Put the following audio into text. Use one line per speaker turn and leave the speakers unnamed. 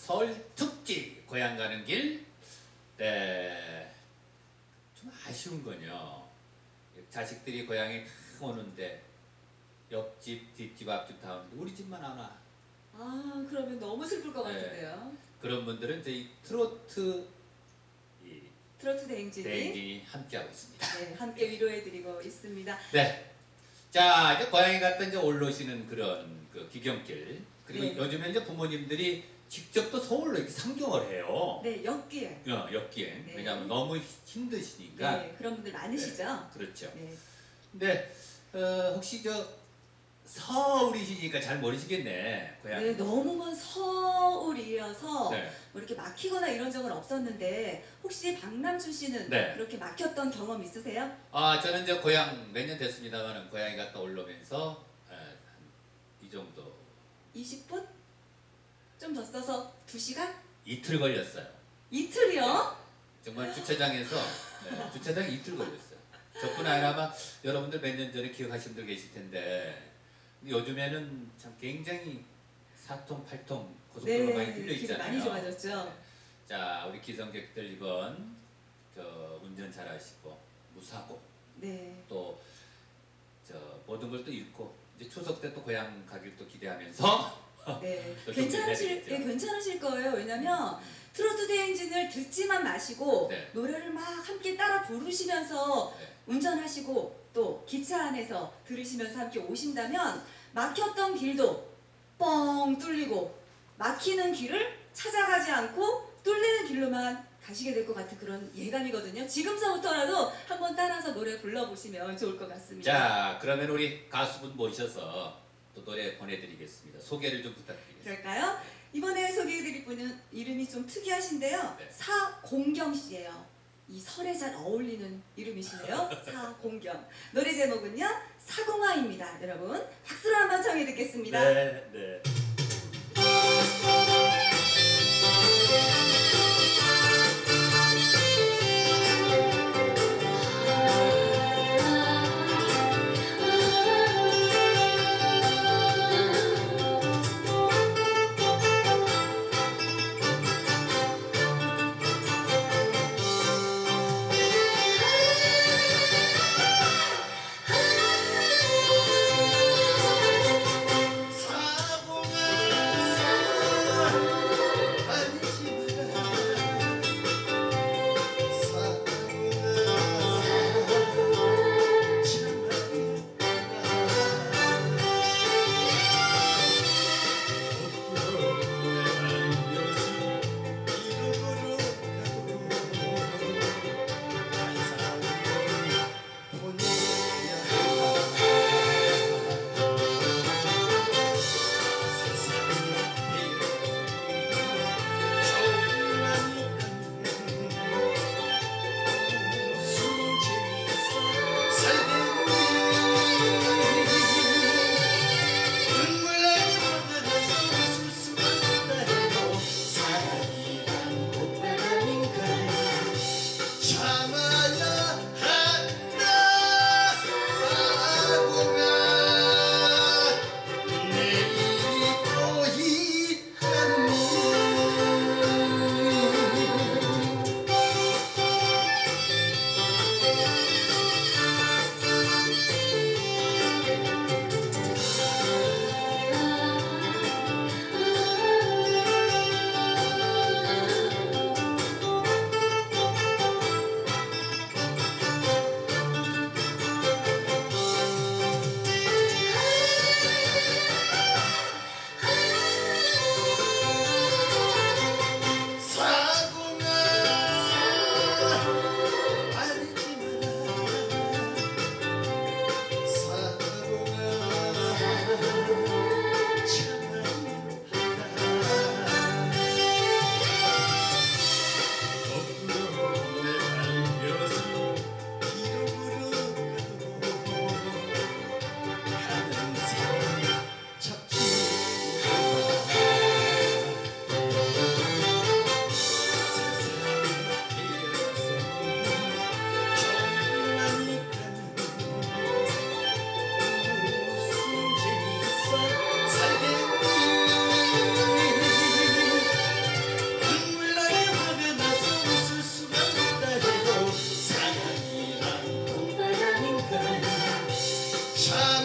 서울 특집 고향 가는 길. 네, 좀 아쉬운 건요. 자식들이 고향에 다 오는데 옆집, 뒷집, 앞집 다 오는데 우리 집만 안 와.
아, 그러면 너무 슬플 것
네.
같은데요.
그런 분들은 저희 트로트
트로트 대행진이
대행진이 함께하고 있습니다.
네, 함께 위로해드리고 있습니다.
네. 자, 이제 고향에 갔다 이제 올라오시는 그런 그 귀경길. 그리고
네.
요즘에 이제 부모님들이 직접 또 서울로 이렇게 상경을 해요.
네, 엮기에.
역기행.
네.
왜냐하면 너무 힘드시니까.
네, 그런 분들 많으시죠?
그렇죠.
네.
근데 혹시 저 서울이시니까 잘 모르시겠네. 고향.
네, 너무 먼 서울이어서
네.
뭐 이렇게 막히거나 이런 적은 없었는데 혹시 박남준 씨는
네.
그렇게 막혔던 경험 있으세요?
아, 저는 이제 고향 몇 년 됐습니다만 고향에 갔다 올라오면서 한 이 정도
20분? 좀 더 써서 2시간?
이틀 걸렸어요.
이틀이요?
정말 주차장에서 주차장에 이틀 걸렸어요. 저뿐 아니라 아마 여러분들 몇 년 전에 기억하시는 분들 계실 텐데 요즘에는 참 굉장히 4통, 8통 고속도로 많이 뚫려
길이
있잖아요.
많이 좋아졌죠.
자, 우리 기성객들 이번 운전 잘하시고 무사고
네.
또 모든 걸 또 잃고 이제 추석 때 또 고향 가길 또 기대하면서
네.
또
괜찮으실,
준비해야겠죠.
괜찮으실 거예요. 왜냐면 트로트 대행진을 듣지만 마시고
네.
노래를 막 함께 따라 부르시면서
네.
운전하시고 또 기차 안에서 들으시면서 함께 오신다면 막혔던 길도 뻥 뚫리고 막히는 길을 찾아가지 않고 뚫리는 길로만 가시게 될 것 같은 그런 예감이거든요. 지금서부터라도 한번 따라서 노래 불러보시면 좋을 것 같습니다.
자, 그러면 우리 가수분 모셔서 또 노래 보내드리겠습니다. 소개를 좀 부탁드리겠습니다.
그럴까요? 이번에 소개해드릴 분은 이름이 좀 특이하신데요.
네.
사공경 씨예요. 이 설에 잘 어울리는 이름이시네요. 사공경. 노래 제목은요. 사공아입니다. 여러분 박수로 한번 청해 듣겠습니다.
네, 네.
사고가 참